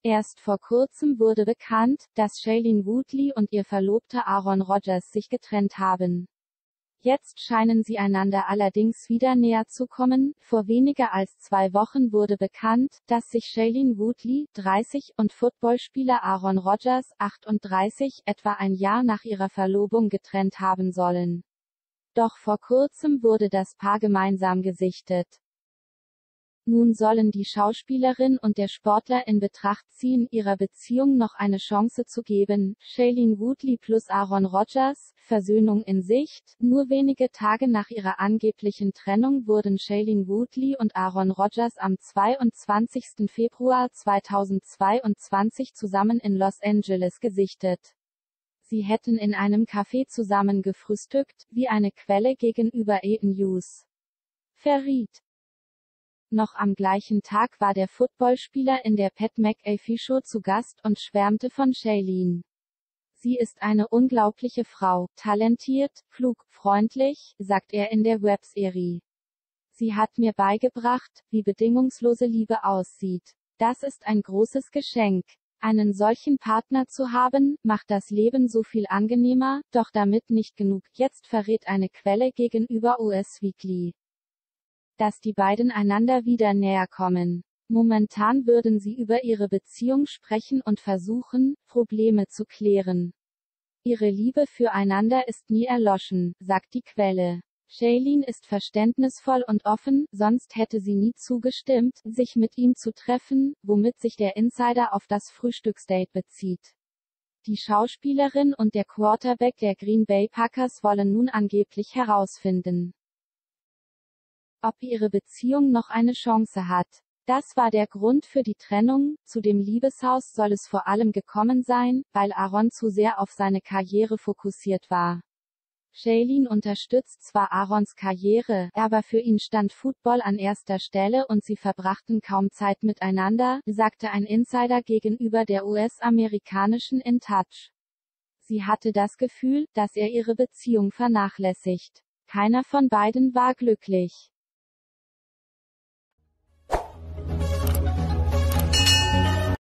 Erst vor kurzem wurde bekannt, dass Shailene Woodley und ihr Verlobter Aaron Rodgers sich getrennt haben. Jetzt scheinen sie einander allerdings wieder näher zu kommen. Vor weniger als 2 Wochen wurde bekannt, dass sich Shailene Woodley, 30, und Footballspieler Aaron Rodgers, 38, etwa ein Jahr nach ihrer Verlobung getrennt haben sollen. Doch vor kurzem wurde das Paar gemeinsam gesichtet. Nun sollen die Schauspielerin und der Sportler in Betracht ziehen, ihrer Beziehung noch eine Chance zu geben. Shailene Woodley plus Aaron Rodgers, Versöhnung in Sicht. Nur wenige Tage nach ihrer angeblichen Trennung wurden Shailene Woodley und Aaron Rodgers am 22. Februar 2022 zusammen in Los Angeles gesichtet. Sie hätten in einem Café zusammen gefrühstückt, wie eine Quelle gegenüber E! News verriet. Noch am gleichen Tag war der Footballspieler in der Pat McAfee Show zu Gast und schwärmte von Shailene. Sie ist eine unglaubliche Frau, talentiert, klug, freundlich, sagt er in der Webserie. Sie hat mir beigebracht, wie bedingungslose Liebe aussieht. Das ist ein großes Geschenk. Einen solchen Partner zu haben, macht das Leben so viel angenehmer, doch damit nicht genug. Jetzt verrät eine Quelle gegenüber US Weekly, dass die beiden einander wieder näher kommen. Momentan würden sie über ihre Beziehung sprechen und versuchen, Probleme zu klären. Ihre Liebe füreinander ist nie erloschen, sagt die Quelle. Shailene ist verständnisvoll und offen, sonst hätte sie nie zugestimmt, sich mit ihm zu treffen, womit sich der Insider auf das Frühstücksdate bezieht. Die Schauspielerin und der Quarterback der Green Bay Packers wollen nun angeblich herausfinden, ob ihre Beziehung noch eine Chance hat. Das war der Grund für die Trennung. Zu dem Liebeshaus soll es vor allem gekommen sein, weil Aaron zu sehr auf seine Karriere fokussiert war. Shailene unterstützt zwar Aarons Karriere, aber für ihn stand Football an erster Stelle und sie verbrachten kaum Zeit miteinander, sagte ein Insider gegenüber der US-amerikanischen In Touch. Sie hatte das Gefühl, dass er ihre Beziehung vernachlässigt. Keiner von beiden war glücklich.